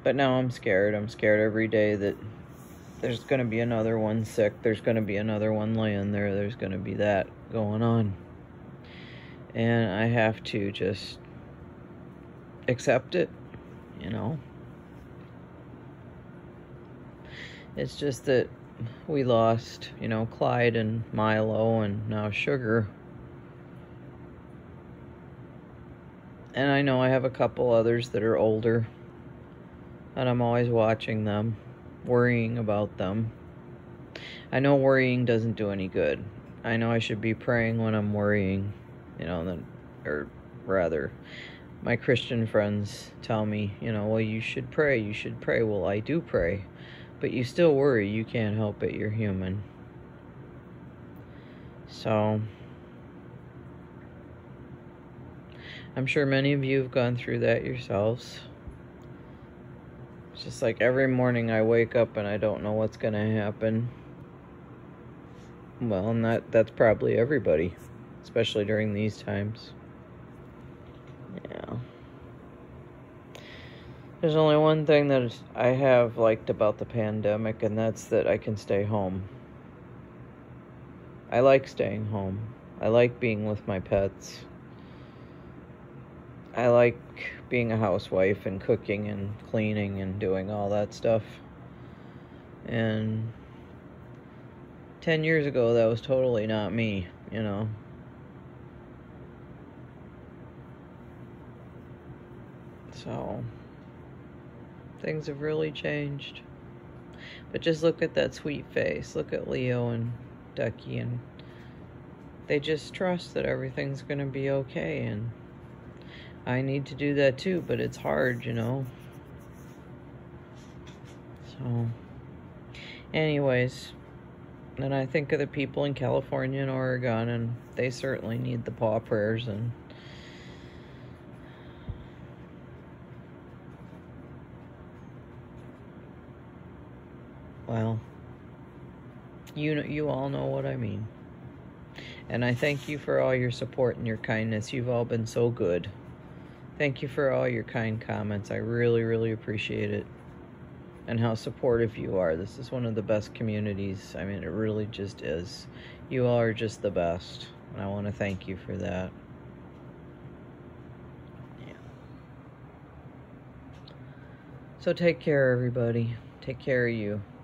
But now I'm scared. I'm scared every day that there's going to be another one sick. There's going to be another one laying there. There's going to be that going on. And I have to just accept it, you know. It's just that we lost, you know, Clyde and Milo and now Sugar. And I know I have a couple others that are older. And I'm always watching them, worrying about them. I know worrying doesn't do any good. I know I should be praying when I'm worrying, you know, or rather, my Christian friends tell me, you know, well, you should pray, you should pray. Well, I do pray, but you still worry. You can't help it. You're human. So, I'm sure many of you have gone through that yourselves. It's just like every morning I wake up and I don't know what's going to happen. Well, and that's probably everybody, especially during these times. Yeah. There's only one thing that I have liked about the pandemic, and that's that I can stay home. I like staying home. I like being with my pets. I like being a housewife and cooking and cleaning and doing all that stuff. And 10 years ago, that was totally not me, you know. So, things have really changed. But just look at that sweet face. Look at Leo and Ducky, and they just trust that everything's going to be okay. And I need to do that too, but it's hard, you know. So, anyways, then I think of the people in California and Oregon, and they certainly need the paw prayers. And well, you all know what I mean. And I thank you for all your support and your kindness. You've all been so good. Thank you for all your kind comments. I really, really appreciate it. And how supportive you are. This is one of the best communities. I mean, it really just is. You all are just the best. And I want to thank you for that. Yeah. So take care, everybody. Take care of you.